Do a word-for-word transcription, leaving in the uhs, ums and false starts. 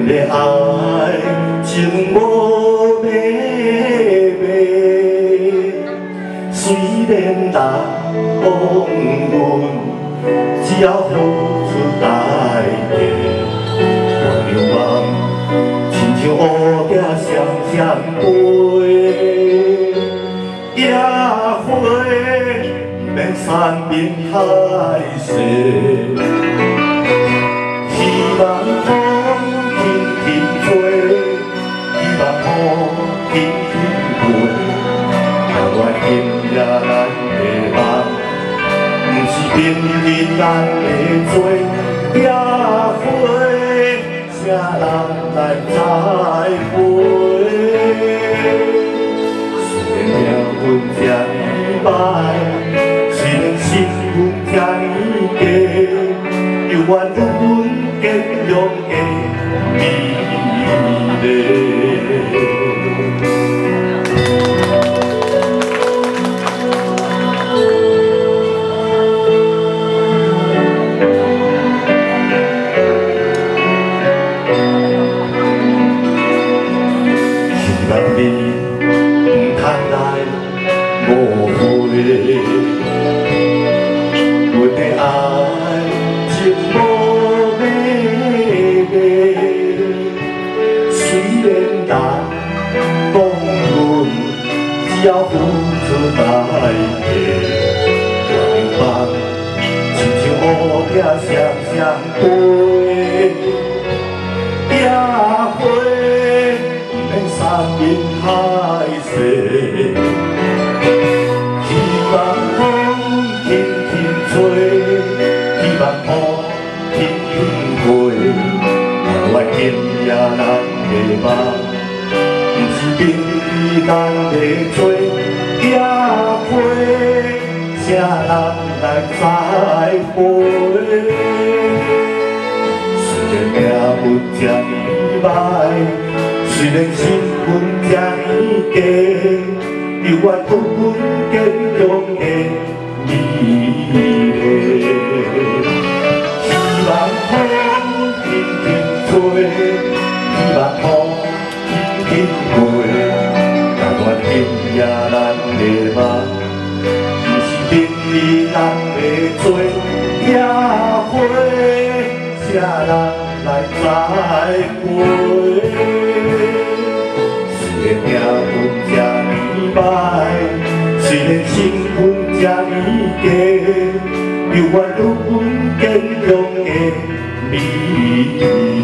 的爱情无买卖，虽然人讲阮只要付出代价，我流浪亲像乌鸦双双飞，野花免山明海誓。 希望风轻轻吹，希望雨轻轻飞。但我今夜咱的梦，不是平日咱的做野花，谁人来栽培？虽然命运这呢歹，虽然身份这呢低，又愿有阮。 坚强的美丽。希望你唔通来误会，阮的爱情无。 虽然人讲阮只要付出代价，我流浪亲像乌鸦双双飞，野花免山明海誓，希望风轻轻吹，希望雨轻轻飞。 我今夜咱的梦，不是平日咱的做野花，谁人来栽培？虽然命运这呢歹，虽然身份这呢低，又愿有阮坚强的美丽。希望风。 希望雨轻轻飞，但愿今夜咱的梦，不是平日咱的做野花，谁人来栽培？虽然命运这呢歹，虽然身份这呢低，又愿有阮坚强的美丽。